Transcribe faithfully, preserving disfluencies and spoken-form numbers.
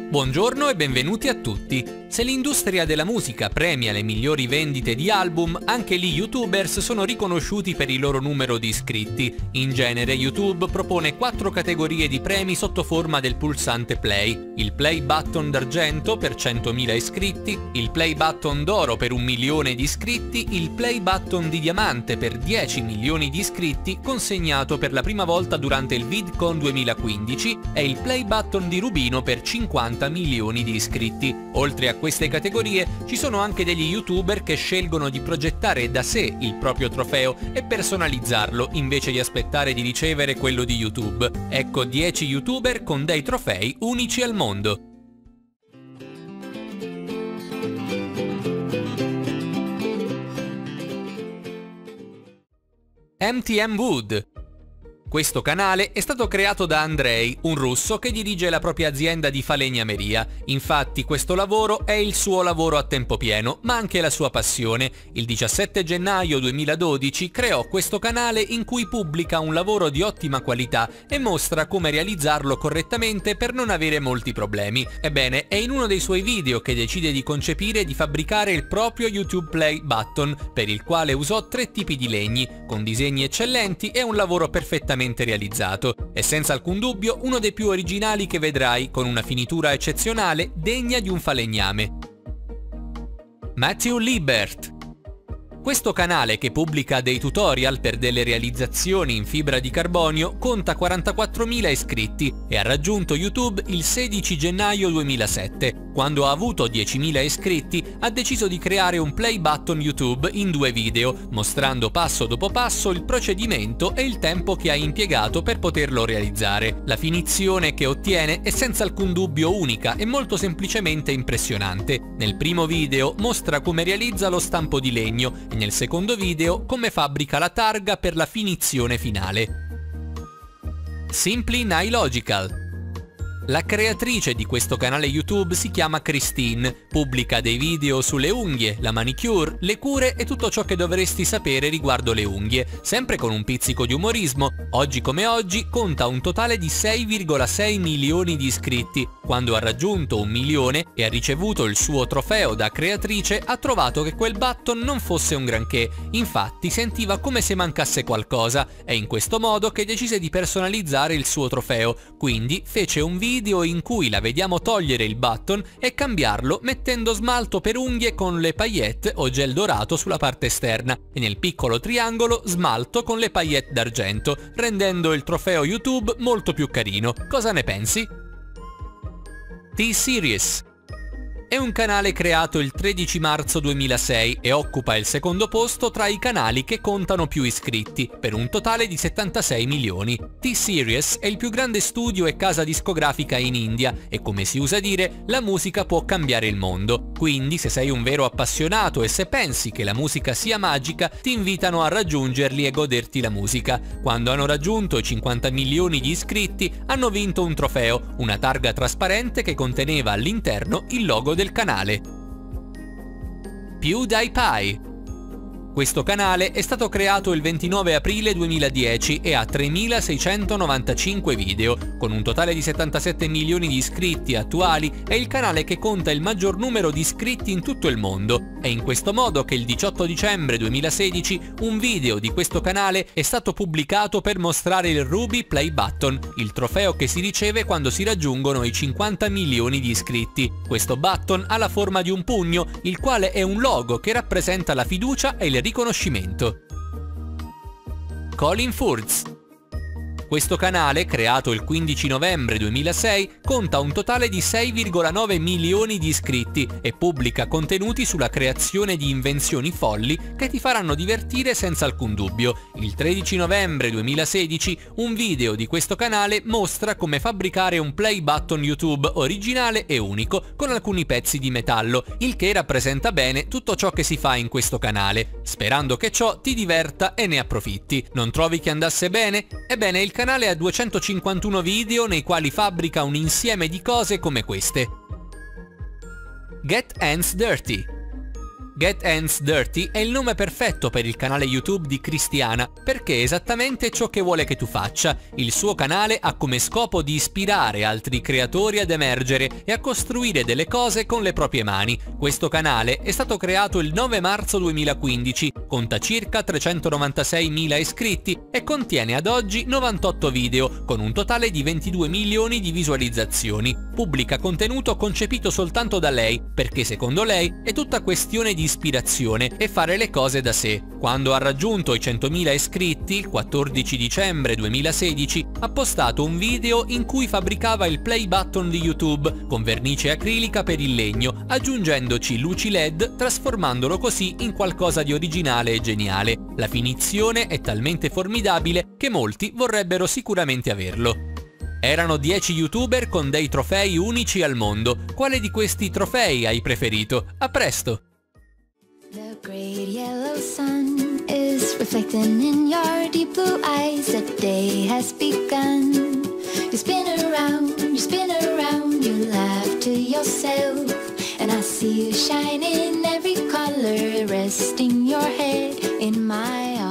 Buongiorno e benvenuti a tutti. Se l'industria della musica premia le migliori vendite di album, anche gli YouTubers sono riconosciuti per il loro numero di iscritti. In genere YouTube propone quattro categorie di premi sotto forma del pulsante play: il play button d'argento per centomila iscritti, il play button d'oro per un milione di iscritti, il play button di diamante per dieci milioni di iscritti, consegnato per la prima volta durante il VidCon duemilaquindici, e il play button di rubino per cinquanta milioni di iscritti. Oltre a queste categorie ci sono anche degli YouTuber che scelgono di progettare da sé il proprio trofeo e personalizzarlo invece di aspettare di ricevere quello di YouTube. Ecco dieci YouTuber con dei trofei unici al mondo. M T M Wood. Questo canale è stato creato da Andrei, un russo che dirige la propria azienda di falegnameria. Infatti questo lavoro è il suo lavoro a tempo pieno, ma anche la sua passione. Il diciassette gennaio duemiladodici creò questo canale in cui pubblica un lavoro di ottima qualità e mostra come realizzarlo correttamente per non avere molti problemi. Ebbene, è in uno dei suoi video che decide di concepire e di fabbricare il proprio YouTube Play Button, per il quale usò tre tipi di legni, con disegni eccellenti e un lavoro perfettamente realizzato. È senza alcun dubbio uno dei più originali che vedrai, con una finitura eccezionale degna di un falegname. Matthew Liebert. Questo canale, che pubblica dei tutorial per delle realizzazioni in fibra di carbonio, conta quarantaquattromila iscritti e ha raggiunto YouTube il sedici gennaio duemilasette. Quando ha avuto diecimila iscritti, ha deciso di creare un play button YouTube in due video, mostrando passo dopo passo il procedimento e il tempo che ha impiegato per poterlo realizzare. La finizione che ottiene è senza alcun dubbio unica e molto semplicemente impressionante. Nel primo video mostra come realizza lo stampo di legno e nel secondo video come fabbrica la targa per la finizione finale. Simply Nailogical. La creatrice di questo canale YouTube si chiama Christine, pubblica dei video sulle unghie, la manicure, le cure e tutto ciò che dovresti sapere riguardo le unghie, sempre con un pizzico di umorismo. Oggi come oggi conta un totale di sei virgola sei milioni di iscritti. Quando ha raggiunto un milione e ha ricevuto il suo trofeo da creatrice, ha trovato che quel button non fosse un granché, infatti sentiva come se mancasse qualcosa. È in questo modo che decise di personalizzare il suo trofeo, quindi fece un video in cui la vediamo togliere il button e cambiarlo mettendo smalto per unghie con le paillette o gel dorato sulla parte esterna e nel piccolo triangolo smalto con le paillette d'argento, rendendo il trofeo YouTube molto più carino. Cosa ne pensi? T-Series. È un canale creato il tredici marzo duemilasei e occupa il secondo posto tra i canali che contano più iscritti, per un totale di settantasei milioni. T-Series è il più grande studio e casa discografica in India e, come si usa dire, la musica può cambiare il mondo. Quindi, se sei un vero appassionato e se pensi che la musica sia magica, ti invitano a raggiungerli e goderti la musica. Quando hanno raggiunto i cinquanta milioni di iscritti, hanno vinto un trofeo, una targa trasparente che conteneva all'interno il logo del canale. PewDiePie. Questo canale è stato creato il ventinove aprile duemiladieci e ha tremilaseicentonovantacinque video. Con un totale di settantasette milioni di iscritti attuali, è il canale che conta il maggior numero di iscritti in tutto il mondo. È in questo modo che il diciotto dicembre duemilasedici un video di questo canale è stato pubblicato per mostrare il Ruby Play Button, il trofeo che si riceve quando si raggiungono i cinquanta milioni di iscritti. Questo button ha la forma di un pugno, il quale è un logo che rappresenta la fiducia e il riconoscimento. Colin Furze. Questo canale, creato il quindici novembre duemilasei, conta un totale di sei virgola nove milioni di iscritti e pubblica contenuti sulla creazione di invenzioni folli che ti faranno divertire senza alcun dubbio. Il tredici novembre duemilasedici un video di questo canale mostra come fabbricare un play button YouTube originale e unico con alcuni pezzi di metallo, il che rappresenta bene tutto ciò che si fa in questo canale, sperando che ciò ti diverta e ne approfitti. Non trovi che andasse bene? Ebbene, il canale ha duecentocinquantuno video nei quali fabbrica un insieme di cose come queste. Get Hands Dirty. Get Hands Dirty è il nome perfetto per il canale YouTube di Cristiana, perché è esattamente ciò che vuole che tu faccia. Il suo canale ha come scopo di ispirare altri creatori ad emergere e a costruire delle cose con le proprie mani. Questo canale è stato creato il nove marzo duemilaquindici, conta circa trecentonovantaseimila iscritti e contiene ad oggi novantotto video, con un totale di ventidue milioni di visualizzazioni. Pubblica contenuto concepito soltanto da lei, perché secondo lei è tutta questione di ispirazione e fare le cose da sé. Quando ha raggiunto i centomila iscritti, il quattordici dicembre duemilasedici, ha postato un video in cui fabbricava il play button di YouTube con vernice acrilica per il legno, aggiungendoci luci L E D, trasformandolo così in qualcosa di originale e geniale. La finizione è talmente formidabile che molti vorrebbero sicuramente averlo. Erano dieci youtuber con dei trofei unici al mondo. Quale di questi trofei hai preferito? A presto! The great yellow sun is reflecting in your deep blue eyes. The day has begun. You spin around, you spin around, you laugh to yourself. And I see you shine in every color, resting your head in my arms.